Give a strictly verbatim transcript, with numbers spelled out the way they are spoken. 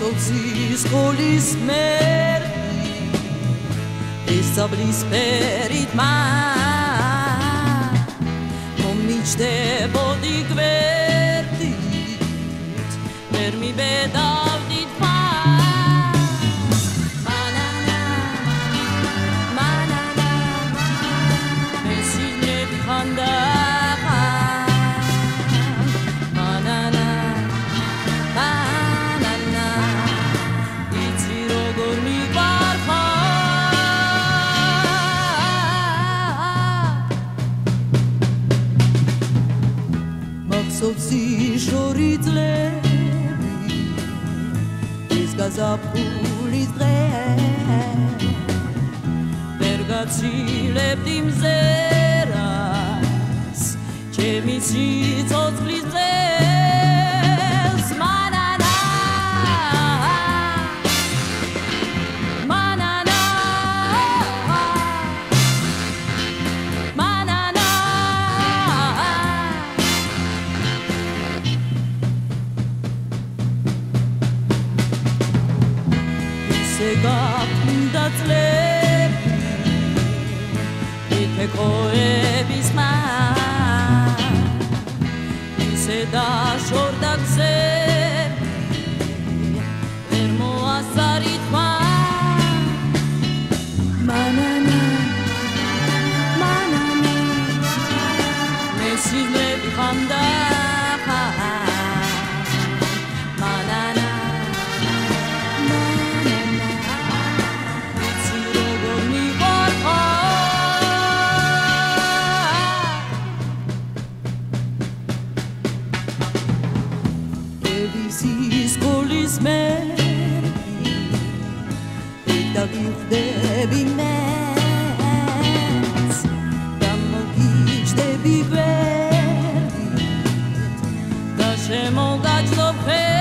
მახსოვსის სკოლის მერტი ისაბლის ფერით მან მომიჯდებოდი გვერდით ვერ მიბედავდით მანანა მანანა მე სიზმრები ხანდა შორი ძლები ის გაზაფხულის დღე ვერ გაცილებდი მზერას ჩემი სიცოცხლის წელს მანანა მანანა მანანა გაფრინდა წლები ითექოების მან ისე დაშორდა გზები ვერ მოასწარით მან მანანა მანანა მე სიზმრები ხამდა მანანა ვიხდები მეც გამოგიჯდები გვერდით და შემოგაჯდო